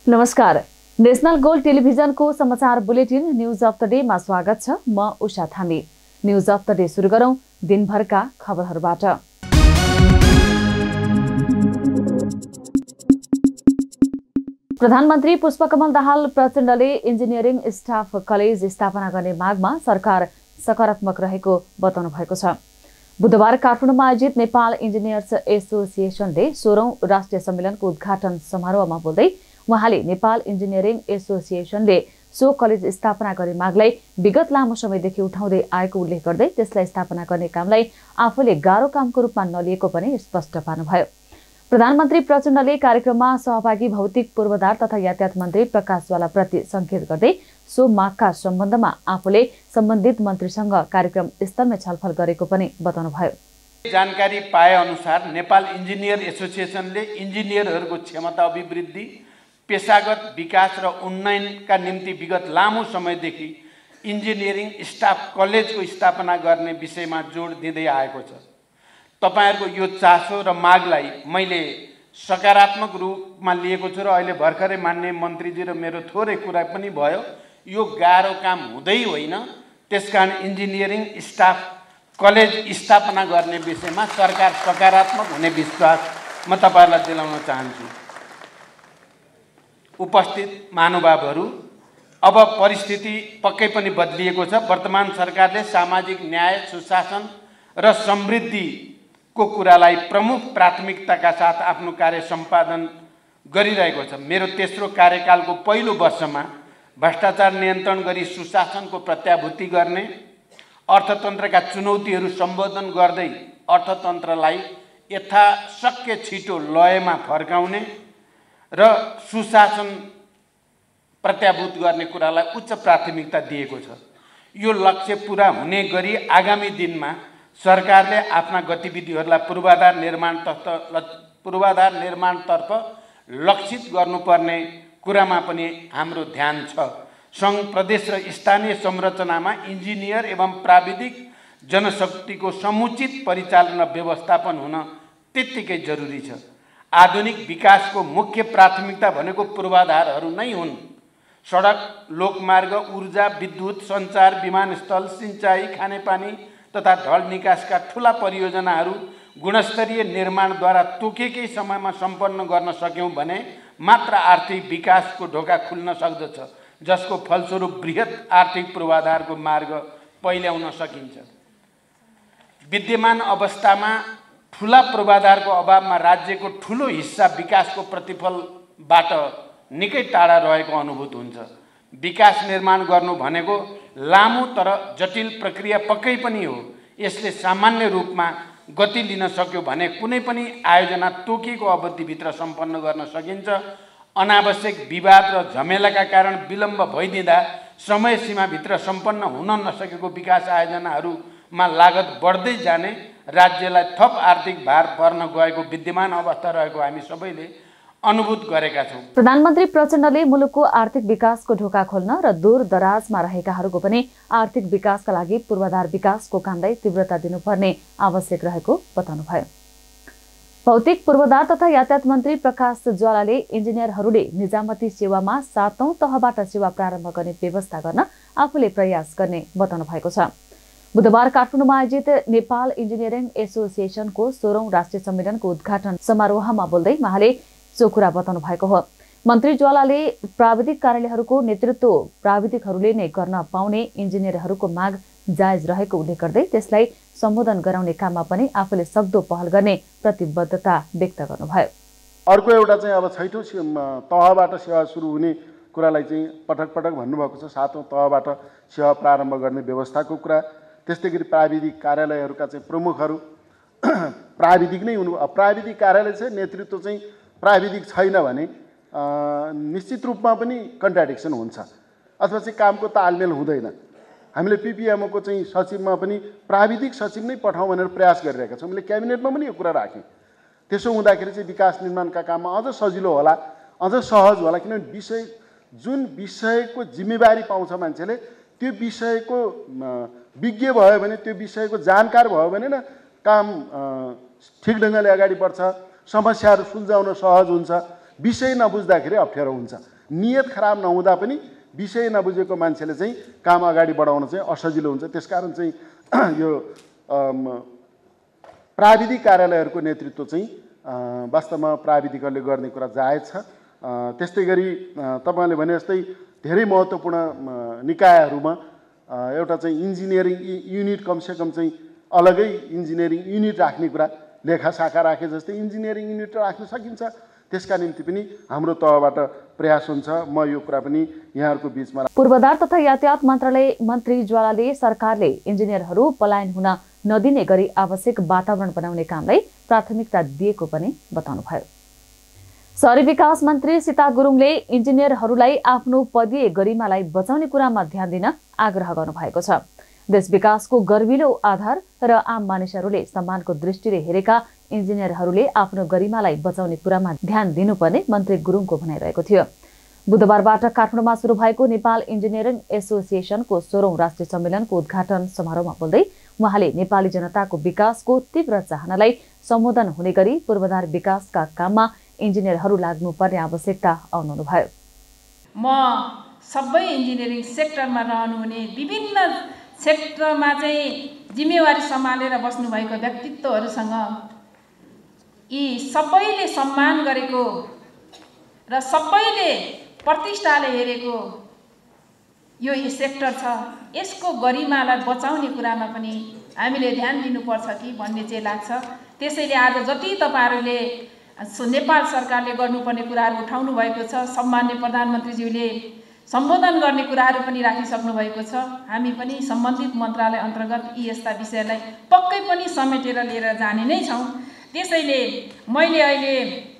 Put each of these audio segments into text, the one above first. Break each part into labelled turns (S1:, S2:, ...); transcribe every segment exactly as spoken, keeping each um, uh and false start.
S1: नमस्कार, national gold टेलिभिजनको समाचार bulletin news of the day मा स्वागत छ। म Usha Thami. News of the day सुरु गरौं दिनभरका खबरहरूबाट। प्रधानमन्त्री पुष्पकमल दाहाल प्रचण्डले इन्जिनियरिङ स्टाफ कलेज स्थापना गर्ने मागमा सरकार सकारात्मक रहेको बताउनु भएको छ। बुधबार काठमाडौँमा आयोजित नेपाल इन्जिनियर्स एसोसिएसनले सोह्रौं राष्ट्रिय सम्मेलनको उद्घाटन समारोहमा बोल्दै उहाँले नेपाल इन्जिनियरिङ एसोसिएसनले सो कलेज स्थापना गर्ने मागलाई विगत लामो समयदेखि उठाउँदै आएको उल्लेख गर्दै त्यसलाई स्थापना गर्ने कामलाई आफूले गाह्रो कामको रूपमा नलिएको पनि स्पष्ट पार्नुभयो। प्रधानमन्त्री प्रचण्डले कार्यक्रममा सहभागी भौतिक पूर्वाधार तथा यातायात मन्त्री प्रकाश ज्वालाप्रति संकेत गर्दै सो मागका सम्बन्धमा आफूले सम्बन्धित मन्त्रीसँग कार्यक्रम स्थलमै छलफल गरेको पनि बताउनुभयो।
S2: जानकारी पाए अनुसार नेपाल इन्जिनियर एसोसिएसनले इन्जिनियरहरूको क्षमता अभिवृद्धि, पेशागत विकास र उन्नयनका निम्ति विगत लामो समयदेखि इन्जिनियरिङ स्टाफ कलेजको स्थापना गर्ने विषयमा जोड दिँदै आएको छ। तपाईहरुको यो चासो र मागलाई मैले सकारात्मक रूपमा लिएको छु र अहिले भर्खरै मान्य मन्त्रीजी र मेरो थोरै कुरा पनि भयो। यो गाह्रो काम हुँदै होइन, त्यसकारण इन्जिनियरिङ स्टाफ कलेज स्थापना गर्ने विषयमा सरकार सकारात्मक हुने विश्वास म तपाईहरुलाई दिलाउन चाहन्छु। उपस्थित महानुभावहरू, अब परिस्थिति पक्कै पनि बदलिएको छ। वर्तमान सरकारले सामाजिक न्याय, सुशासन र समृद्धिको कुरालाई प्रमुख प्राथमिकताका साथ आफ्नो कार्य सम्पादन गरिरहेको छ। मेरो तेस्रो कार्यकालको पहिलो वर्षमा भ्रष्टाचार नियन्त्रण गरी सुशासनको प्रत्याभूति गर्ने, अर्थतन्त्रका चुनौतीहरू सम्बोधन गर्दै अर्थतन्त्रलाई यथाशक्य छिटो लयमा फर्काउने र सुशासन प्रत्याभूत गर्ने कुरालाई उच्च प्राथमिकता दिएको छ। यो लक्ष्य पूरा हुने गरी आगामी दिनमा सरकारले आफ्ना गतिविधिहरूलाई पूर्वाधार निर्माणतर्फ पूर्वाधार निर्माणतर्फ लक्षित गर्नुपर्ने कुरामा पनि हाम्रो ध्यान छ। सङ्घ, प्रदेश र स्थानीय संरचनामा इन्जिनियर एवं प्राविधिक जनशक्तिको समुचित परिचालन र व्यवस्थापन हुन त्यत्तिकै जरुरी छ। आधुनिक विकासको मुख्य प्राथमिकता भनेको पूर्वाधारहरू नै हुन्। सडक, लोकमार्ग, ऊर्जा, विद्युत, सञ्चार, विमानस्थल, सिंचाई, खानेपानी तथा ढल निकासका ठूला परियोजनाहरू गुणस्तरीय निर्माणद्वारा तोकेकै समयमा सम्पन्न गर्न सक्यौं भने मात्र आर्थिक विकासको ढोका खुल्न सक्दछ, जसको फलस्वरूप बृहत आर्थिक पूर्वाधारको मार्ग पहिल्याउन सकिन्छ। विद्यमान अवस्थामा ठूला पूर्वाधारको अभावमा राज्यको ठूलो हिस्सा विकासको प्रतिफलबाट निकै टाढा रहेको अनुभूत हुन्छ। विकास निर्माण गर्नु भनेको लामो तर जटिल प्रक्रिया पक्कै पनि हो। यसले सामान्य रूपमा गति लिन सक्यो भने कुनै पनि आयोजना तोकिएको अवधिभित्र सम्पन्न गर्न सकिन्छ। अनावश्यक विवाद र झमेलाका कारण विलम्ब भइदिँदा समय सीमाभित्र सम्पन्न हुन नसकेको विकास आयोजनाहरूमा लागत बढ्दै जाने, राज्यलाई थप आर्थिक भार पर्न गएको विद्यमान अवस्था रहेको हामी सबैले अनुभूत गरेका छौं।
S1: प्रधानमन्त्री प्रचण्डले मुलुकको आर्थिक विकासको ढोका खोल्न र दूर दराजमा रहेकाहरूको पनि आर्थिक विकासका लागि पूर्वाधार विकासको कामलाई तीव्रता दिनुपर्ने आवश्यक रहेको बताउनुभयो। भौतिक पूर्वाधार तथा यातायात मन्त्री प्रकाश ज्वालाले इन्जिनियरहरूले निजामती सेवामा सातौं तहबाट सेवा प्रारम्भ गर्ने व्यवस्था गर्न आफूले प्रयास गर्ने बताउनु भएको छ। बुधबार काठमाडौँमा आयोजित नेपाल इन्जिनियरिङ एसोसिएसनको सोह्रौं राष्ट्रिय सम्मेलनको उद्घाटन समारोहमा बोल्दै उहाँले सो कुरा बताउनु भएको हो। मन्त्री ज्वालाले प्राविधिक कार्यालयहरूको नेतृत्व प्राविधिकहरूले नै गर्न पाउने इन्जिनियरहरूको माग जायज रहेको उल्लेख गर्दै त्यसलाई सम्बोधन गराउने काममा पनि आफूले सक्दो पहल गर्ने प्रतिबद्धता व्यक्त गर्नुभयो।
S3: अर्को एउटा चाहिँ अब छैठौं तहबाट सेवा सुरु हुने कुरालाई चाहिँ पटक पटक भन्नुभएको छ। सातौं तहबाट सेवा प्रारम्भ गर्ने व्यवस्थाको कुरा, त्यस्तै गरी प्राविधिक कार्यालयहरूका चाहिँ प्रमुखहरू प्राविधिक नै हुनु। प्राविधिक कार्यालय चाहिँ नेतृत्व चाहिँ प्राविधिक छैन भने निश्चित रूपमा पनि कन्ट्राडिक्सन हुन्छ अथवा चाहिँ कामको तालमेल हुँदैन। हामीले पिपिएमओको चाहिँ सचिवमा पनि प्राविधिक सचिव नै पठाउँ भनेर प्रयास गरिरहेका छौँ। हामीले क्याबिनेटमा पनि यो कुरा राख्यौँ। त्यसो हुँदाखेरि चाहिँ विकास निर्माणका काममा अझ सजिलो होला, अझ सहज होला। किनभने विषय जुन विषयको जिम्मेवारी पाउँछ मान्छेले, त्यो विषयको विज्ञ भयो भने, त्यो विषयको जानकार भयो भने न काम ठिक ढङ्गले अगाडि बढ्छ, समस्याहरू सुल्झाउन सहज हुन्छ। विषय नबुझ्दाखेरि अप्ठ्यारो हुन्छ। नियत खराब नहुँदा पनि विषय नबुझेको मान्छेले चाहिँ काम अगाडि बढाउन चाहिँ असजिलो हुन्छ। त्यसकारण चाहिँ यो प्राविधिक कार्यालयहरूको नेतृत्व चाहिँ वास्तवमा प्राविधिकहरूले गर्ने कुरा जायज छ। त्यस्तै गरी तपाईँले भने जस्तै धेरै महत्त्वपूर्ण निकायहरूमा एउटा चाहिँ इन्जिनियरिङ युनिट कमसेकम चाहिँ अलगै इन्जिनियरिङ युनिट राख्ने कुरा, लेखा शाखा राखे जस्तै इन्जिनियरिङ युनिट राख्न सकिन्छ। त्यसका निम्ति पनि हाम्रो तहबाट प्रयास हुन्छ। म यो कुरा पनि यहाँहरूको बिचमा।
S1: पूर्वाधार तथा यातायात मन्त्रालय मन्त्री ज्वालाले सरकारले इन्जिनियरहरू पलायन हुन नदिने गरी आवश्यक वातावरण बनाउने कामलाई प्राथमिकता दिएको पनि बताउनुभयो। शहरी विकास मन्त्री सीता गुरुङले इन्जिनियरहरूलाई आफ्नो पदीय गरिमालाई बचाउने कुरामा ध्यान दिन आग्रह गर्नुभएको छ। देश विकासको गर्विलो आधार र आम मानिसहरूले सम्मानको दृष्टिले हेरेका इन्जिनियरहरूले आफ्नो गरिमालाई बचाउने कुरामा ध्यान दिनुपर्ने मन्त्री गुरुङको भनाइरहेको थियो। बुधबारबाट काठमाडौँमा सुरु भएको नेपाल इन्जिनियरिङ एसोसिएसनको सोह्रौं राष्ट्रिय सम्मेलनको उद्घाटन समारोहमा बोल्दै उहाँले नेपाली जनताको विकासको तीव्र चाहनालाई सम्बोधन हुने गरी पूर्वाधार विकासका काममा इन्जिनियरहरू लाग्नुपर्ने आवश्यकता अउनाउनुभयो।
S4: म सबै इन्जिनियरिङ सेक्टरमा रहनुहुने विभिन्न क्षेत्रमा चाहिँ जिम्मेवारी सम्हालेर बस्नुभएको व्यक्तित्वहरूसँग यी सबैले सम्मान गरेको र सबैले प्रतिष्ठाले हेरेको यो सेक्टर छ, यसको गरिमालाई बचाउने कुरामा पनि हामीले ध्यान दिनुपर्छ कि भन्ने चाहिँ लाग्छ। त्यसैले आज जति तपाईँहरूले नेपाल सरकारले गर्नुपर्ने कुराहरू उठाउनु भएको छ, सम्माननीय प्रधानमन्त्रीज्यूले सम्बोधन गर्ने कुराहरू पनि राखिसक्नु भएको छ। हामी पनि सम्बन्धित मन्त्रालय अन्तर्गत यी यस्ता विषयलाई पक्कै पनि समेटेर लिएर जाने नै छौँ। त्यसैले मैले अहिले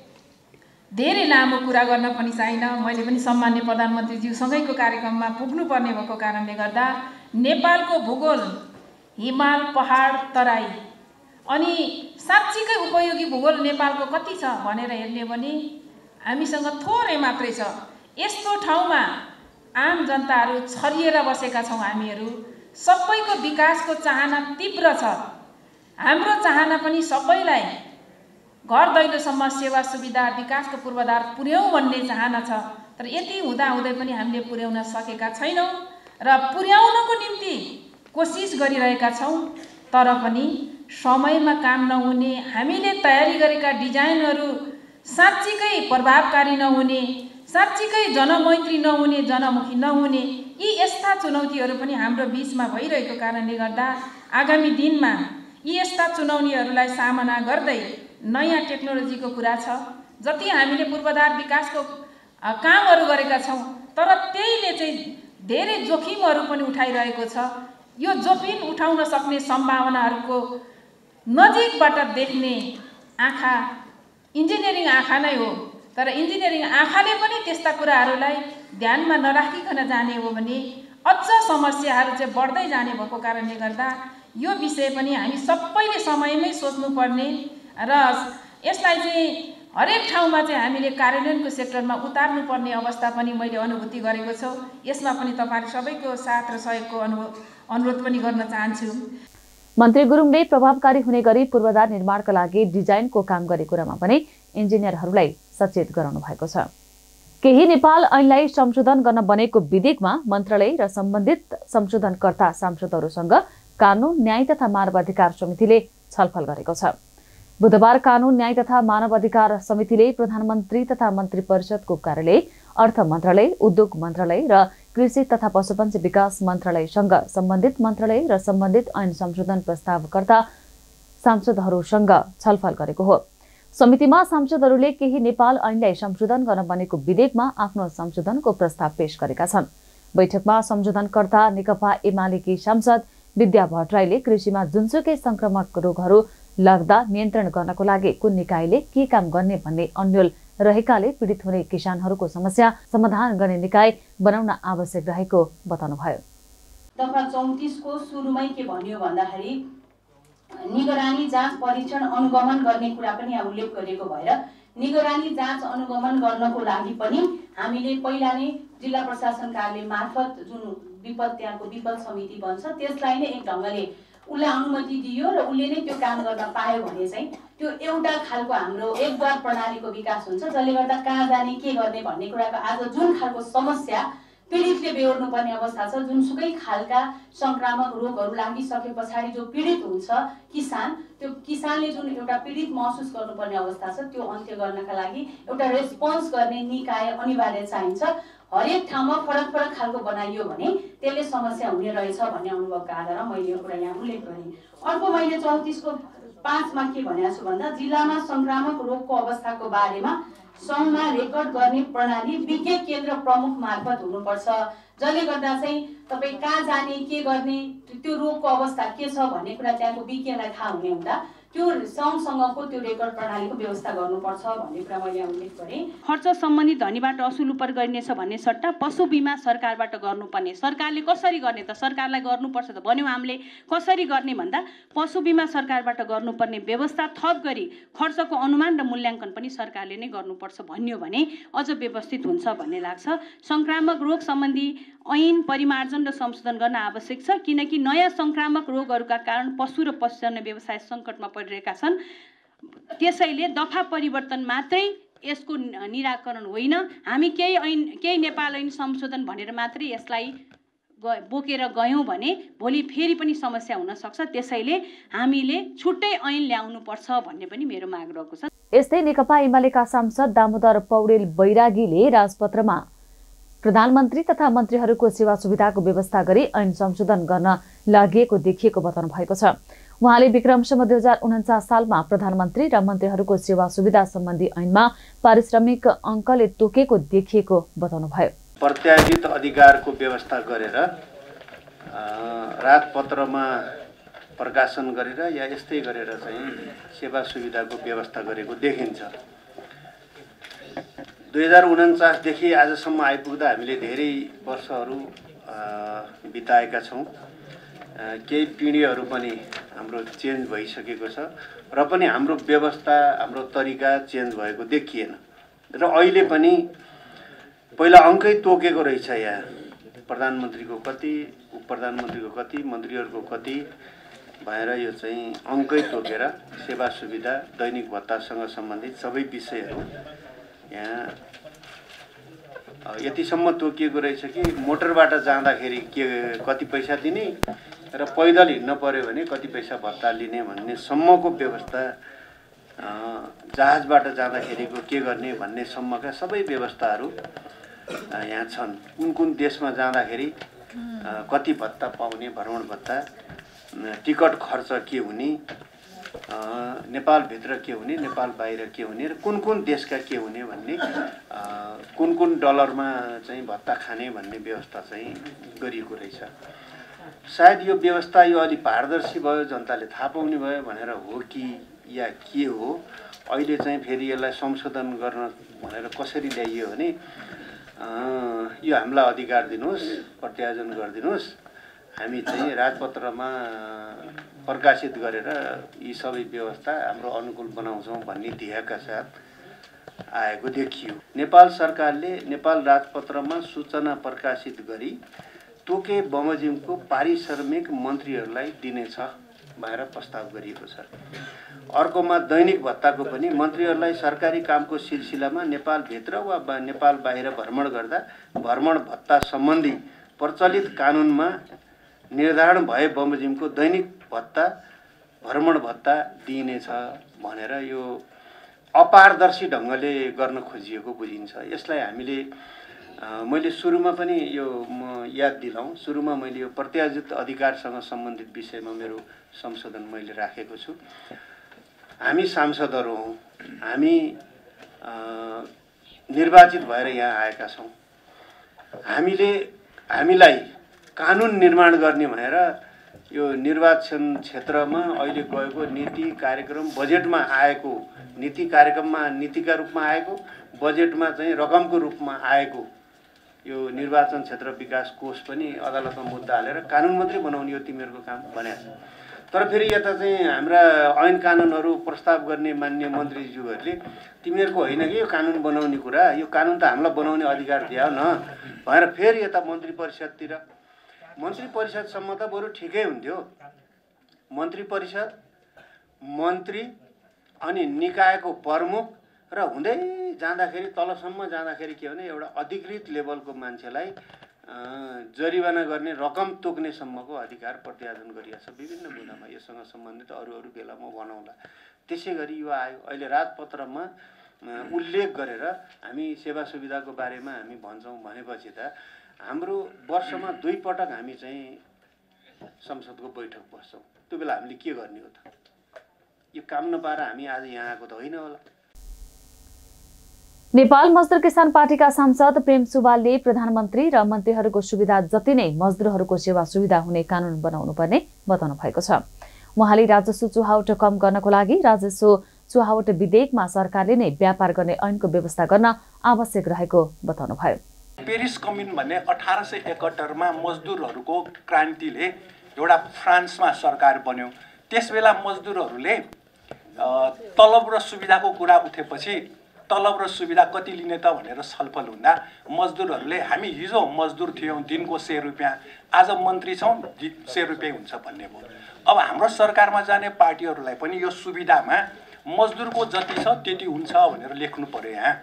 S4: धेरै लामो कुरा गर्न पनि चाहिनँ। मैले पनि सम्माननीय प्रधानमन्त्रीज्यूसँगैको कार्यक्रममा पुग्नुपर्ने भएको कारणले गर्दा नेपालको भूगोल, हिमाल, पहाड, तराई अनि साँच्चीकै उपयोगी भूगोल नेपालको कति छ भनेर हेर्ने भने हामीसँग थोरै मात्रै छ। यस्तो ठाउँमा आम जनताहरू छरिएर बसेका छौँ। हामीहरू सबैको विकासको चाहना तीव्र छ। हाम्रो चाहना पनि सबैलाई घर दैलोसम्म सेवा सुविधा विकासको पूर्वाधार पुर्याउँ भन्ने चाहना छ। तर यति हुँदाहुँदै पनि हामीले पुर्याउन सकेका छैनौँ र पुर्याउनको निम्ति कोसिस गरिरहेका छौँ। तर पनि समयमा काम नहुने, हामीले तयारी गरेका डिजाइनहरू साँच्चीकै प्रभावकारी नहुने, साँच्चीकै जनमैत्री नहुने, जनमुखी नहुने, यी यस्ता चुनौतीहरू पनि हाम्रो बिचमा भइरहेको कारणले गर्दा आगामी दिनमा यी यस्ता चुनौतीहरूलाई सामना गर्दै नयाँ टेक्नोलोजीको कुरा छ। जति हामीले पूर्वाधार विकासको कामहरू गरेका छौँ, तर त्यहीले चाहिँ धेरै जोखिमहरू पनि उठाइरहेको छ। यो जोखिम उठाउन सक्ने सम्भावनाहरूको नजिकबाट देख्ने आँखा इन्जिनियरिङ आँखा नै हो। तर इन्जिनियरिङ आँखाले पनि त्यस्ता कुराहरूलाई ध्यानमा नराखिकन जाने हो भने अझ समस्याहरू चाहिँ बढ्दै जाने भएको कारणले गर्दा यो विषय पनि हामी सबैले समयमै सोच्नुपर्ने र यसलाई चाहिँ हरेक ठाउँमा चाहिँ हामीले कार्यान्वयनको सेक्टरमा उतार्नुपर्ने अवस्था पनि मैले अनुभूति गरेको छु। यसमा पनि तपाईहरु सबैको साथ र सहयोगको अनुरोध पनि गर्न चाहन्छु।
S1: मन्त्री गुरुङले प्रभावकारी हुने गरी पूर्वाधार निर्माणका लागि डिजाइनको काम गर्ने कुरामा पनि इन्जिनियरहरूलाई सचेत गराउनु भएको छ। केही नेपाल ऐनलाई संशोधन गर्न बनेको विधेयकमा मन्त्रालय र सम्बन्धित संशोधनकर्ता सांसदहरूसँग कानून, न्याय तथा मानव अधिकार समितिले छलफल गरेको छ। बुधबार कानून, न्याय तथा मानव अधिकार समितिले प्रधानमन्त्री तथा मन्त्री परिषदको कार्यालय, अर्थ मन्त्रालय, उद्योग मन्त्रालय र कृषि तथा पशुपन्छी विकास मन्त्रालयसँग सम्बन्धित मन्त्रालय र सम्बन्धित ऐन संशोधन प्रस्तावकर्ता सांसदहरूसँग छलफल गरेको हो। समितिमा सांसदहरूले केही नेपाल ऐनलाई संशोधन गर्न बनेको विधेयकमा आफ्नो संशोधनको प्रस्ताव पेश गरेका छन्। बैठकमा संशोधनकर्ता नेकपा एमालेकी सांसद विद्या भट्टराईले कृषिमा जुनसुकै संक्रमक रोगहरू लाग्दा नियन्त्रण गर्नको लागि कुन निकायले के काम गर्ने भन्ने अन्यल रहेकाले पीडित हुने किसानहरूको समस्या समाधान गर्ने निकाय बनाउन आवश्यक रहेको बताउनुभयो।
S5: दफा चौतिस को सुरुमै के भन्यो भन्दाखेरि निगरानी, जाँच, परीक्षण, अनुगमन गर्ने कुरा पनि यहाँ उल्लेख गरिएको भएर निगरानी, जाँच, अनुगमन गर्नको लागि पनि हामीले पहिला नै जिल्ला प्रशासन कार्यालय मार्फत जुन विपद त्यहाँको विपद समिति बन्छ त्यसलाई नै एक ढङ्गले उसलाई अनुमति दियो र उसले नै त्यो काम गर्न पायो भने चाहिँ त्यो एउटा खालको हाम्रो एकद्वार प्रणालीको विकास हुन्छ, जसले गर्दा कहाँ जाने के गर्ने भन्ने कुराको आज जुन खालको समस्या पीडितले बेहोर्नु पर्ने अवस्था छ, जुनसुकै खालका संक्रामक रोगहरू लागिसके पछाडि जो पीडित हुन्छ किसान, त्यो किसानले जुन एउटा पीडित महसुस गर्नुपर्ने अवस्था छ त्यो अन्त्य गर्नका लागि एउटा रेस्पोन्स गर्ने निकाय अनिवार्य चाहिन्छ। हरेक ठाउँमा फरक फरक खालको बनाइयो भने त्यसले समस्या हुने रहेछ भन्ने अनुभवका आधारमा मैले यो कुरा यहाँ उल्लेख गरेँ। अर्को मैले चौतिसको पाँचमा के भनेको छु भन्दा जिल्लामा संक्रामक रोगको अवस्थाको बारेमा सङ्घमा रेकर्ड गर्ने प्रणाली विज्ञ केन्द्र प्रमुख मार्फत हुनुपर्छ, जसले गर्दा चाहिँ तपाईँ कहाँ जाने के गर्ने त्यो रोगको अवस्था के छ भन्ने कुरा त्यहाँको विज्ञलाई थाहा हुने हुँदा त्यो सङ्घसँगको त्यो रेकर्ड प्रणालीको व्यवस्था गर्नुपर्छ भन्ने कुरा मैले उल्लेख गरेँ।
S6: खर्च सम्बन्धी धनीबाट असुल उपर गरिनेछ भन्ने सट्टा पशु बिमा सरकारबाट गर्नुपर्ने, सरकारले कसरी गर्ने त सरकारलाई गर्नुपर्छ त भन्यौँ हामीले, कसरी गर्ने भन्दा पशु बिमा सरकारबाट गर्नुपर्ने व्यवस्था थप गरी खर्चको अनुमान र मूल्याङ्कन पनि सरकारले नै गर्नुपर्छ भन्यो भने अझ व्यवस्थित हुन्छ भन्ने लाग्छ। सङ्क्रामक रोग सम्बन्धी ऐन परिमार्जन र संशोधन गर्न आवश्यक छ, किनकि नयाँ सङ्क्रामक रोगहरूका कारण पशु र पशुजन्य व्यवसाय सङ्कटमा परिरहेका छन्। त्यसैले दफा परिवर्तन मात्रै यसको निराकरण होइन, हामी केही ऐन केही नेपाल ऐन संशोधन भनेर मात्रै यसलाई बोकेर गयौँ भने भोलि फेरि पनि समस्या हुन सक्छ। त्यसैले हामीले छुट्टै ऐन ल्याउनुपर्छ भन्ने पनि मेरो माग रहेको छ।
S1: यस्तै नेकपा एमालेका सांसद दामोदर पौडेल बैरागीले राजपत्रमा प्रधानमन्त्री तथा मन्त्रीहरूको सेवा सुविधाको व्यवस्था गरी ऐन संशोधन गर्न लागि देखिएको बताउनु भएको छ। उहाँले विक्रमसम्म दुई हजार उन्चास सालमा प्रधानमन्त्री र मन्त्रीहरूको सेवा सुविधा सम्बन्धी ऐनमा पारिश्रमिक अङ्कले तोकेको देखिएको बताउनुभयो।
S7: प्रत्याशित अधिकारको व्यवस्था गरेर राजपत्रमा प्रकाशन गरेर या यस्तै गरेर चाहिँ सेवा सुविधाको व्यवस्था गरेको देखिन्छ। दुई हजार उन्चासदेखि आजसम्म आइपुग्दा हामीले धेरै वर्षहरू बिताएका छौँ। केही पिँढीहरू पनि हाम्रो चेन्ज भइसकेको छ र पनि हाम्रो व्यवस्था हाम्रो तरिका चेन्ज भएको देखिएन र अहिले पनि पहिला अङ्कै तोकेको रहेछ। यहाँ प्रधानमन्त्रीको कति, उप प्रधानमन्त्रीको कति, मन्त्रीहरूको कति भएर यो चाहिँ अङ्कै तोकेर सेवा सुविधा दैनिक भत्तासँग सम्बन्धित सबै विषयहरू यहाँ यतिसम्म तोकिएको रहेछ कि मोटरबाट जाँदाखेरि के कति पैसा दिने र पैदल हिँड्न पर्यो भने कति पैसा भत्ता लिने भन्ने सम्मको व्यवस्था, जहाजबाट जाँदाखेरिको के गर्ने भन्ने सम्मका सबै व्यवस्थाहरू यहाँ छन्। कुन कुन देशमा जाँदाखेरि कति भत्ता पाउने, भ्रमण भत्ता, टिकट खर्च के हुने, नेपालभित्र के हुने, नेपाल बाहिर के हुने र कुन कुन देशका के हुने भन्ने, कुन कुन डलरमा चाहिँ भत्ता खाने भन्ने व्यवस्था चाहिँ गरिएको रहेछ। सायद यो व्यवस्था यो अलि पारदर्शी भयो, जनताले थाहा पाउने भयो भनेर हो कि या के हो, अहिले चाहिँ फेरि यसलाई संशोधन गर्न भनेर कसरी ल्याइयो भने यो हामीलाई अधिकार दिनुहोस्, प्रत्यायोजन गरिदिनुहोस्, हामी चाहिँ राजपत्रमा प्रकाशित गरेर यी सबै व्यवस्था हाम्रो अनुकूल बनाउँछौँ भन्ने ध्येयका साथ आएको देखियो। नेपाल सरकारले नेपाल राजपत्रमा सूचना प्रकाशित गरी तोके बमोजिमको पारिश्रमिक मन्त्रीहरूलाई दिनेछ भनेर प्रस्ताव गरिएको छ। अर्कोमा दैनिक भत्ताको पनि मन्त्रीहरूलाई सरकारी कामको सिलसिलामा नेपालभित्र वा नेपाल बाहिर भ्रमण गर्दा भ्रमण भत्ता सम्बन्धी प्रचलित कानुनमा निर्धारण भए बमोजिमको दैनिक भत्ता भ्रमण भत्ता दिइनेछ भनेर यो अपारदर्शी ढङ्गले गर्न खोजिएको बुझिन्छ। यसलाई हामीले मैले सुरुमा पनि यो म याद दिलाउँ, सुरुमा मैले यो प्रत्याशित अधिकारसँग सम्बन्धित विषयमा मेरो संशोधन मैले राखेको छु। हामी सांसदहरू हौँ, हामी निर्वाचित भएर यहाँ आएका छौँ। हामीले हामीलाई कानुन निर्माण गर्ने भनेर यो निर्वाचन क्षेत्रमा अहिले गएको नीति कार्यक्रम बजेटमा आएको, नीति कार्यक्रममा नीतिका रूपमा आएको, बजेटमा चाहिँ रकमको रूपमा आएको यो निर्वाचन क्षेत्र विकास कोष पनि अदालतमा मुद्दा हालेर कानुन मात्रै बनाउने यो तिमीहरूको काम भनेको छ। तर फेरि यता चाहिँ हाम्रा ऐन कानुनहरू प्रस्ताव गर्ने मान्य मन्त्रीज्यूहरूले तिमीहरूको होइन कि यो कानुन बनाउने कुरा, यो कानुन त हामीलाई बनाउने अधिकार दियो न भनेर फेरि यता मन्त्री परिषदतिर, मन्त्री परिषदसम्म त बरु ठिकै हुन्थ्यो। मन्त्री परिषद, मन्त्री अनि निकायको प्रमुख र हुँदै जाँदाखेरि तलसम्म जाँदाखेरि के भने एउटा अधिकृत लेभलको मान्छेलाई जरिवाना गर्ने, रकम तोक्नेसम्मको अधिकार प्रत्यायोजन गरिएको छ विभिन्न मुद्दामा। यससँग सम्बन्धित अरू अरू बेला म भनौँला। त्यसै गरी यो आयो अहिले राजपत्रमा उल्लेख गरेर हामी सेवा सुविधाको बारेमा हामी भन्छौँ भनेपछि त हाम्रो वर्षमा दुई पटक हामी चाहिँ संसदको बैठक बस्छौँ। त्यो बेला हामीले के गर्ने हो त? यो काम नपाएर हामी आज यहाँ आएको त होइन होला।
S1: नेपाल मजदुर किसान पार्टीका सांसद प्रेम सुवालले प्रधानमन्त्री र मन्त्रीहरूको सुविधा जति नै मजदुरहरूको सेवा सुविधा हुने कानून बनाउनु पर्ने बताउनु भएको छ। उहाँले राजस्व चुहावट कम गर्नको लागि राजस्व चुहावट विधेयकमा सरकारले नै व्यापार गर्ने ऐनको व्यवस्था गर्न आवश्यक रहेको बताउनुभयो।
S8: पेरिस कम्युन भन्ने अठार सय एकहत्तरमा मजदुरहरूको क्रान्तिले एउटा फ्रान्समा सरकार बन्यो। त्यस बेला मजदुरहरूले तलब र सुविधाको कुरा उठेपछि तलब र सुविधा कति लिने त भनेर छलफल हुँदा मजदुरहरूले हामी हिजो मजदुर थियौँ, दिनको सय रुपियाँ, आज मन्त्री छौँ सय रुपियाँ हुन्छ भन्ने भयो। अब हाम्रो सरकारमा जाने पार्टीहरूलाई पनि यो सुविधामा मजदुरको जति छ त्यति हुन्छ भनेर लेख्नु पर्यो यहाँ।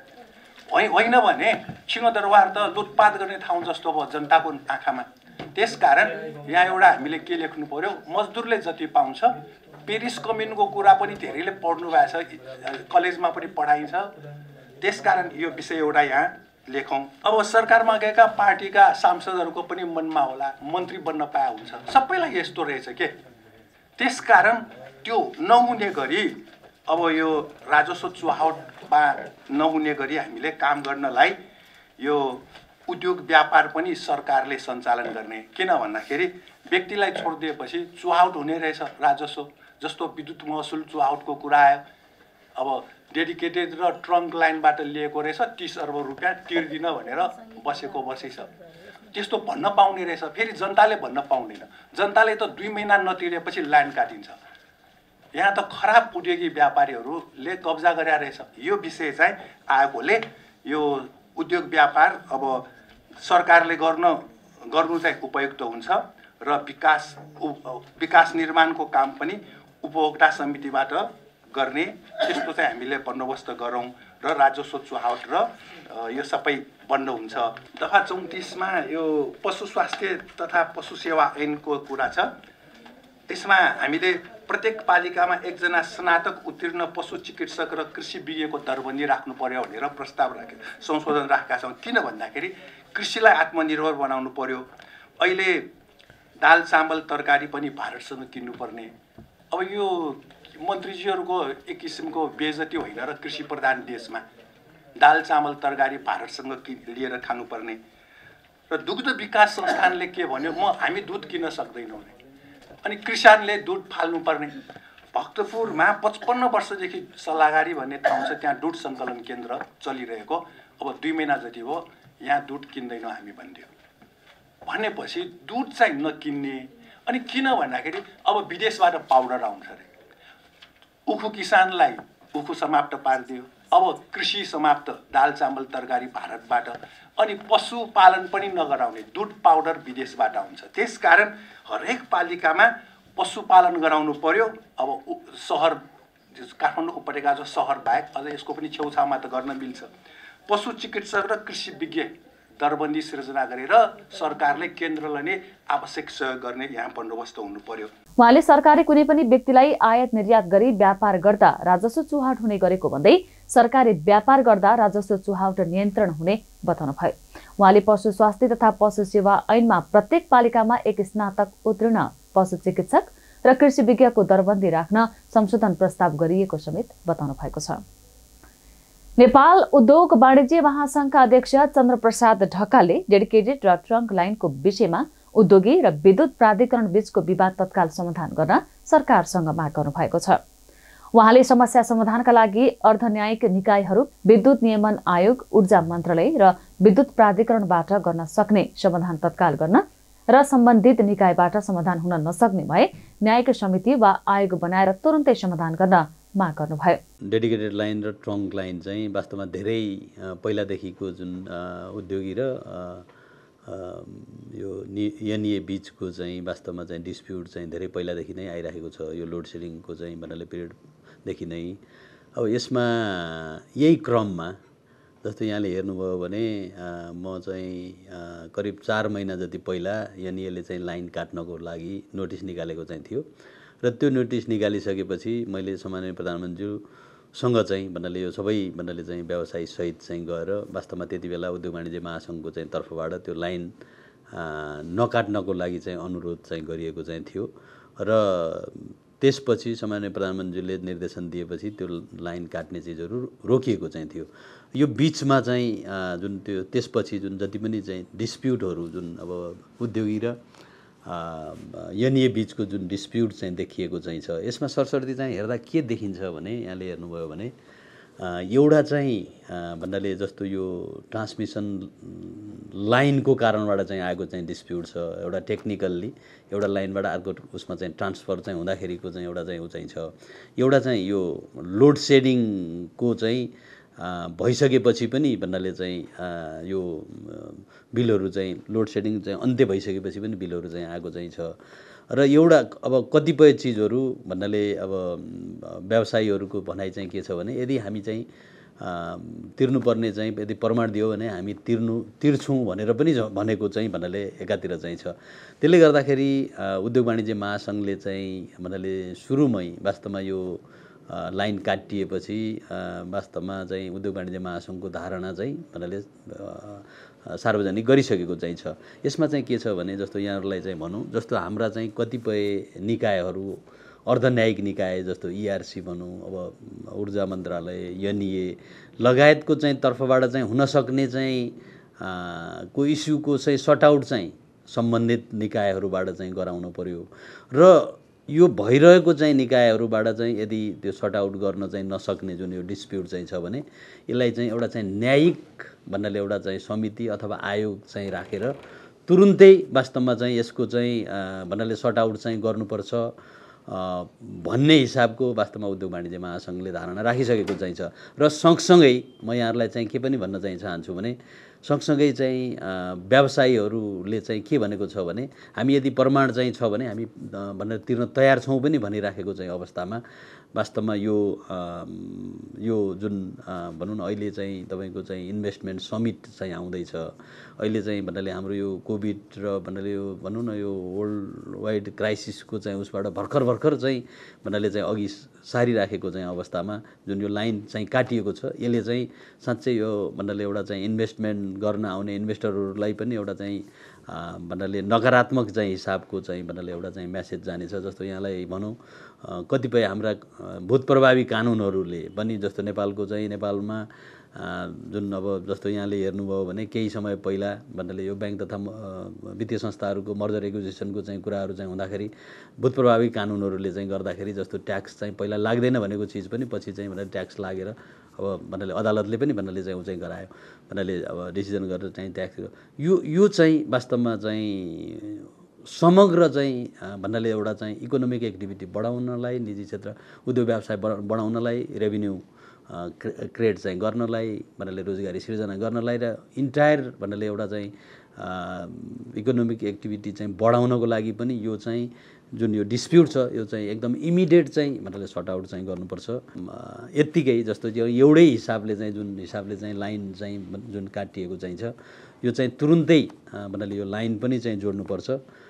S8: होइन भने सिंहदरबार त लुटपाट गर्ने ठाउँ जस्तो भयो जनताको आँखामा। त्यसकारण यहाँ एउटा हामीले के लेख्नु पर्यो, मजदुरले जति पाउँछ। पेरिस कम्युनको कुरा पनि धेरैले पढ्नु भएको छ, कलेजमा पनि पढाइन्छ। त्यसकारण यो विषय एउटा यहाँ लेखौँ। अब सरकारमा गएका पार्टीका सांसदहरूको पनि मनमा होला मन्त्री बन्न पाए हुन्छ, सबैलाई यस्तो रहेछ के। त्यसकारण त्यो नहुने गरी अब यो राजस्व चुहावटमा नहुने गरी हामीले काम गर्नलाई यो उद्योग व्यापार पनि सरकारले सञ्चालन गर्ने। किन भन्दाखेरि व्यक्तिलाई छोडिदिएपछि चुहावट हुने रहेछ राजस्व। जस्तो विद्युत महसुल चुहावटको कुरा आयो। अब डेडिकेटेड र ट्रङ्क लाइनबाट लिएको रहेछ तीस अर्ब रुपियाँ तिर्दिन भनेर बसेको बसै छ। त्यस्तो भन्न पाउने रहेछ, फेरि जनताले भन्न पाउँदैन। जनताले त दुई महिना नतिरेपछि लाइन काटिन्छ। यहाँ त खराब उद्योगी व्यापारीहरूले कब्जा गरेर रहेछ। यो विषय चाहिँ आएकोले यो उद्योग व्यापार अब सरकारले गर्न गर्नु चाहिँ उपयुक्त हुन्छ र विकास विकास निर्माणको काम पनि उपभोक्ता समितिबाट गर्ने त्यस्तो चाहिँ हामीले बन्दोबस्त गरौँ र राजस्व चुहावट र यो सबै बन्द हुन्छ। दफा चौतिसमा यो पशु स्वास्थ्य तथा पशु सेवा ऐनको कुरा छ। त्यसमा हामीले प्रत्येक पालिकामा एकजना स्नातक उत्तीर्ण पशु चिकित्सक र कृषि विज्ञको दरबन्दी राख्नु पर्यो भनेर प्रस्ताव राखे संशोधन राखेका छौँ। किन भन्दाखेरि कृषिलाई आत्मनिर्भर बनाउनु पर्यो। अहिले दाल चामल तरकारी पनि भारतसँग किन्नुपर्ने। अब यो मन्त्रीजीहरूको एक किसिमको बेइज्जती होइन र कृषि प्रधान देशमा दाल चामल तरकारी भारतसँग कि लिएर खानुपर्ने। र दुग्ध विकास संस्थानले के भन्यो, म हामी दुध किन्न सक्दैनौँ अनि किसानले दुध फाल्नुपर्ने। भक्तपुरमा पचपन्न वर्षदेखि सल्लाहकारी भन्ने ठाउँ छ, त्यहाँ दुध सङ्कलन केन्द्र चलिरहेको। अब दुई महिना जति भयो यहाँ दुध किन्दैनौँ हामी भनिदियो। भनेपछि दुध चाहिँ नकिन्ने। अनि किन भन्दाखेरि अब विदेशबाट पाउडर आउँछ अरे। उखु किसानलाई उखु समाप्त पारिदियो। अब कृषि समाप्त, दाल चामल तरकारी भारतबाट। अनि पशुपालन पनि नगराउने, दुध पाउडर विदेशबाट आउँछ। त्यसकारण हरेक पालिकामा पशुपालन गराउनु पर्यो। अब सहर काठमाडौँ उपत्यका जो सहर बाहेक अझ यसको पनि छेउछाउमा त गर्न मिल्छ। पशु चिकित्सक र कृषि विज्ञ दरबन्दी सिर्जना गरेर सरकारले केन्द्रलाई नै आवश्यक सहयोग गर्ने यहाँ बन्दोबस्त हुनु पर्यो।
S1: उहाँले सरकारले कुनै पनि व्यक्तिलाई आयात निर्यात गरी व्यापार गर्दा राजस्व चुहावट हुने गरेको भन्दै सरकारले व्यापार गर्दा राजस्व चुहावट नियन्त्रण हुने बताउनु भयो। उहाँले पशु स्वास्थ्य तथा पशु सेवा ऐनमा प्रत्येक पालिकामा एक स्नातक उत्तीर्ण पशु चिकित्सक र कृषि विज्ञको दरबन्दी राख्न संशोधन प्रस्ताव गरिएको समेत बताउनु भएको छ। नेपाल उद्योग वाणिज्य महासंघका अध्यक्ष चन्द्रप्रसाद ढकालले डेडिकेटेड र ट्रङ्क लाइनको विषयमा उद्योगी र विद्युत प्राधिकरण बीचको विवाद तत्काल समाधान गर्न सरकारसँग माग गर्नु भएको छ। उहाँले समस्या समाधानका लागि अर्धन्यायिक निकायहरू, विद्युत नियमन आयोग, ऊर्जा मन्त्रालय र विद्युत प्राधिकरणबाट गर्न सक्ने समाधान तत्काल गर्न र सम्बन्धित निकायबाट समाधान हुन नसक्ने भए न्यायिक समिति वा आयोग बनाएर तुरुन्तै समाधान गर्न माग गर्नुभयो।
S9: डेडिकेटेड लाइन र ट्रङ्क लाइन चाहिँ वास्तवमा धेरै पहिलादेखिको जुन उद्योगी र यो एनइए बिचको चाहिँ वास्तवमा चाहिँ डिस्प्युट चाहिँ धेरै पहिलादेखि नै आइरहेको छ। यो लोड सेडिङको चाहिँ भन्नाले पिरियडदेखि नै। अब यसमा यही क्रममा जस्तो यहाँले हेर्नुभयो भने म चाहिँ करिब चार महिना जति पहिला एनइएले चाहिँ लाइन काट्नको लागि नोटिस निकालेको चाहिँ थियो र त्यो नोटिस निकालिसकेपछि मैले सम्माननीय प्रधानमन्त्रीसँग चाहिँ भन्नाले यो सबै भन्नाले चाहिँ व्यवसायी सहित चाहिँ गएर वास्तवमा त्यति बेला उद्योग वाणिज्य महासङ्घको चाहिँ तर्फबाट त्यो लाइन नकाट्नको लागि चाहिँ अनुरोध चाहिँ गरिएको चाहिँ थियो र त्यसपछि सम्माननीय प्रधानमन्त्रीले निर्देशन दिएपछि त्यो लाइन काट्ने चिजहरू रोकिएको चाहिँ थियो। यो बिचमा चाहिँ जुन त्यो त्यसपछि जुन जति पनि चाहिँ डिस्प्युटहरू जुन अब उद्योगी र एनइए बिचको जुन डिस्प्युट चाहिँ देखिएको चाहिँ छ, यसमा सरसर्ती चाहिँ हेर्दा के देखिन्छ भने यहाँले हेर्नुभयो भने एउटा चाहिँ भन्नाले जस्तो यो ट्रान्समिसन लाइनको कारणबाट चाहिँ आएको चाहिँ डिस्प्युट छ। एउटा टेक्निकल्ली एउटा लाइनबाट अर्को उसमा चाहिँ ट्रान्सफर चाहिँ हुँदाखेरिको चाहिँ एउटा चाहिँ उ चाहिँ छ। एउटा चाहिँ यो लोड सेडिङको चाहिँ भइसकेपछि पनि भन्नाले चाहिँ यो बिलहरू चाहिँ लोड सेडिङ चाहिँ अन्त्य भइसकेपछि पनि बिलहरू चाहिँ आएको चाहिँ छ। र एउटा अब कतिपय चिजहरू भन्नाले अब व्यवसायीहरूको भनाइ चाहिँ के छ भने यदि हामी चाहिँ तिर्नुपर्ने चाहिँ यदि प्रमाण दियो भने हामी तिर्नु तिर्छौँ भनेर पनि भनेको चाहिँ भन्नाले एकातिर चाहिँ छ। त्यसले गर्दाखेरि उद्योग वाणिज्य महासङ्घले चाहिँ भन्नाले सुरुमै वास्तवमा यो लाइन काटिएपछि वास्तवमा चाहिँ उद्योग वाणिज्य महासङ्घको धारणा चाहिँ भन्नाले सार्वजनिक गरिसकेको चाहिँ छ। यसमा चाहिँ के छ भने जस्तो यहाँहरूलाई चाहिँ भनौँ जस्तो हाम्रा चाहिँ कतिपय निकायहरू अर्धन्यायिक निकाय जस्तो इआरसी भनौँ अब ऊर्जा मन्त्रालय एनइए लगायतको चाहिँ तर्फबाट चाहिँ हुनसक्ने चाहिँ को इस्युको चाहिँ सटआउट चाहिँ सम्बन्धित निकायहरूबाट चाहिँ गराउनु पर्यो र यो भइरहेको चाहिँ निकायहरूबाट चाहिँ यदि त्यो सटआउट गर्न चाहिँ नसक्ने जुन यो डिस्प्युट चाहिँ छ भने यसलाई चाहिँ एउटा चाहिँ न्यायिक भन्नाले एउटा चाहिँ समिति अथवा आयोग चाहिँ राखेर तुरुन्तै वास्तवमा चाहिँ यसको चाहिँ भन्नाले सटआउट चाहिँ गर्नुपर्छ भन्ने हिसाबको वास्तवमा उद्योग वाणिज्य महासङ्घले धारणा राखिसकेको चाहिँ छ। र सँगसँगै म यहाँहरूलाई चाहिँ के पनि भन्न चाहिँ चाहन्छु भने सँगसँगै चाहिँ व्यवसायीहरूले चाहिँ के भनेको छ भने हामी यदि प्रमाण चाहिँ छ भने हामी भनेर तिर्न तयार छौँ पनि भनिराखेको चाहिँ अवस्थामा वास्तवमा यो यो जुन भनौँ न अहिले चाहिँ तपाईँको चाहिँ इन्भेस्टमेन्ट समिट चाहिँ आउँदैछ। अहिले चाहिँ भन्नाले हाम्रो यो कोभिड र भन्नाले यो भनौँ न यो वर्ल्ड वाइड क्राइसिसको चाहिँ उसबाट भर्खर भर्खर चाहिँ भन्नाले चाहिँ अघि सारिराखेको चाहिँ अवस्थामा जुन यो लाइन चाहिँ काटिएको छ यसले चाहिँ साँच्चै यो भन्नाले एउटा चाहिँ इन्भेस्टमेन्ट गर्न आउने इन्भेस्टरहरूलाई पनि एउटा चाहिँ भन्नाले नकारात्मक चाहिँ हिसाबको चाहिँ भन्नाले एउटा चाहिँ म्यासेज जानेछ। जस्तो यहाँलाई भनौँ कतिपय हाम्रा भूत प्रभावी कानुनहरूले पनि जस्तो नेपालको चाहिँ नेपालमा जुन अब जस्तो यहाँले हेर्नुभयो भने केही समय पहिला भन्नाले यो ब्याङ्क तथा वित्तीय संस्थाहरूको मर्जर एक्विजिसनको चाहिँ कुराहरू चाहिँ हुँदाखेरि भूत प्रभावी कानुनहरूले चाहिँ गर्दाखेरि जस्तो ट्याक्स चाहिँ पहिला लाग्दैन भनेको चिज पनि पछि चाहिँ भन्नाले ट्याक्स लागेर अब भन्नाले अदालतले पनि भन्नाले चाहिँ ऊ चाहिँ गरायो भन्नाले अब डिसिजन गरेर चाहिँ ट्याक्स यो यो चाहिँ वास्तवमा चाहिँ समग्र चाहिँ भन्नाले एउटा चाहिँ इकोनोमिक एक्टिभिटी बढाउनलाई निजी क्षेत्र उद्योग व्यवसाय बढाउनलाई रेभिन्यू क्रिएट चाहिँ गर्नलाई भन्नाले रोजगारी सिर्जना गर्नलाई र इन्टायर भन्नाले एउटा चाहिँ इकोनोमिक एक्टिभिटी चाहिँ बढाउनको लागि पनि यो चाहिँ जुन यो डिस्प्युट छ यो चाहिँ एकदम इमिडिएट चाहिँ भन्नाले सर्टआउट चाहिँ गर्नुपर्छ। यत्तिकै जस्तो एउटै हिसाबले चाहिँ जुन हिसाबले चाहिँ लाइन चाहिँ जुन काटिएको चाहिँ छ यो चाहिँ तुरुन्तै भन्नाले यो लाइन पनि चाहिँ जोड्नुपर्छ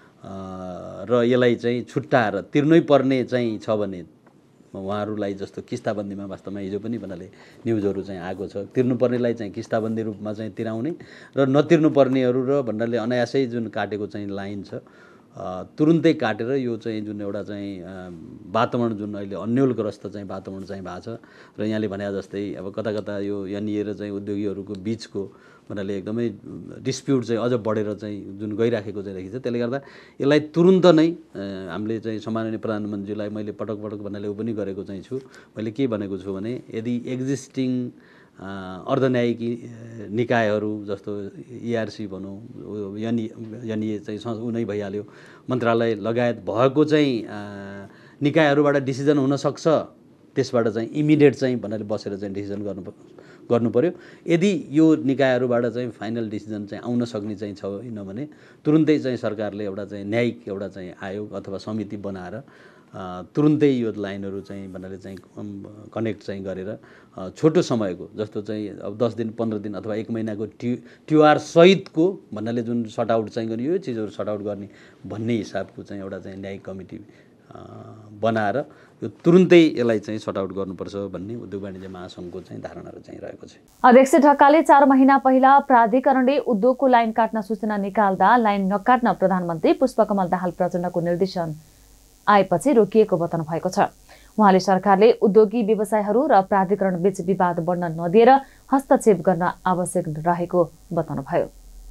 S9: र यसलाई चाहिँ छुट्टाएर तिर्नै पर्ने चाहिँ छ भने उहाँहरूलाई जस्तो किस्ताबन्दीमा वास्तवमा हिजो पनि भन्नाले न्युजहरू चाहिँ आएको छ तिर्नुपर्नेलाई चाहिँ किस्ताबन्दी रूपमा चाहिँ तिराउने र नतिर्नुपर्नेहरू र भन्नाले अनायासै जुन काटेको चाहिँ लाइन छ तुरुन्तै काटेर यो चाहिँ जुन एउटा चाहिँ वातावरण जुन अहिले अन्यलग्रस्त चाहिँ वातावरण चाहिँ भएको छ र यहाँले भने जस्तै अब कता कता यो यहाँनिर चाहिँ उद्योगीहरूको बिचको भन्नाले एकदमै डिस्प्युट चाहिँ अझ बढेर चाहिँ जुन गइराखेको चाहिँ देखिन्छ। त्यसले गर्दा यसलाई तुरुन्त नै हामीले चाहिँ सम्माननीय प्रधानमन्त्रीलाई मैले पटक पटक भन्नाले ऊ पनि गरेको चाहिँ छु। मैले के भनेको छु भने यदि एक्जिस्टिङ अर्धन्यायिक निकायहरू जस्तो इआरसी भनौँ यनि यनिए चाहिँ ऊ नै भइहाल्यो मन्त्रालय लगायत भएको चाहिँ निकायहरूबाट डिसिजन हुनसक्छ त्यसबाट चाहिँ इमिडिएट चाहिँ भन्नाले बसेर चाहिँ डिसिजन गर्नु गर्नु पर्यो। यदि यो निकायहरूबाट चाहिँ फाइनल डिसिजन चाहिँ आउन सक्ने चाहिँ छैन भने तुरुन्तै चाहिँ सरकारले एउटा चाहिँ न्यायिक एउटा चाहिँ आयोग अथवा समिति बनाएर तुरुन्तै यो लाइनहरू चाहिँ भन्नाले चाहिँ कनेक्ट चाहिँ गरेर छोटो समयको जस्तो चाहिँ अब दस दिन पन्ध्र दिन अथवा एक महिनाको ट्यु ट्युआर सहितको भन्नाले जुन सर्ट आउट चाहिँ गर्ने यो चिजहरू सर्ट आउट गर्ने भन्ने हिसाबको चाहिँ एउटा चाहिँ न्यायिक कमिटी बनाएर यो तुरुन्तै यसलाई चाहिँ सर्ट आउट गर्नुपर्छ भन्ने उद्योग वाणिज्य महासङ्घको चाहिँ धारणाहरू चाहिँ रहेको छ।
S1: अध्यक्ष ढकालले चार महिना पहिला प्राधिकरणले उद्योगको लाइन काट्न सूचना निकाल्दा लाइन नकाट्न प्रधानमन्त्री पुष्पकमल दाहाल प्रचण्डको निर्देशन आएपछि रोकिएको बताउनु भएको छ। उहाँले सरकारले उद्योगी व्यवसायहरू र प्राधिकरण बीच विवाद बढ्न नदिएर हस्तक्षेप गर्न आवश्यक रहेको बताउनुभयो।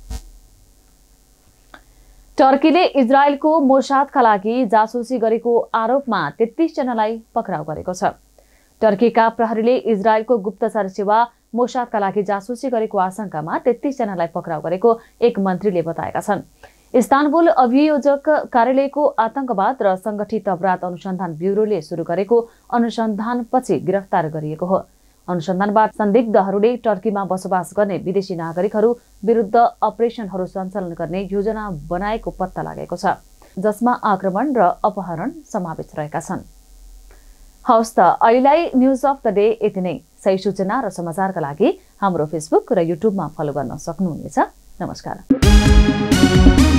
S1: टर्कीले इजरायलको मोसादका लागि जासुसी गरेको आरोपमा तेत्तीस जनालाई पक्राउ गरेको छ। टर्कीका प्रहरीले इजरायलको गुप्तचर सेवा मोसादका लागि जासुसी गरेको आशंकामा तेत्तीस जनालाई पक्राउ गरेको एक मन्त्रीले बताएका छन्। इस्तानबुल अभियोजक कार्यालयको आतंकवाद र संगठित अपराध अनुसन्धान ब्युरोले सुरु गरेको अनुसन्धानपछि गिरफ्तार गरिएको हो। अनुसन्धानबाट संदिग्धहरूले टर्कीमा बसोबास गर्ने विदेशी नागरिकहरू विरुद्ध अपरेसनहरू सञ्चालन गर्ने योजना बनाएको पत्ता लागेको छ, जसमा आक्रमण र अपहरण समावेश रहेका छन्। हवस् त अहिलेलाई न्युज अफ द डे यति नै। सही सूचना र समाचारका लागि हाम्रो फेसबुक र युट्युबमा फलो गर्न सक्नुहुनेछ। नमस्कार।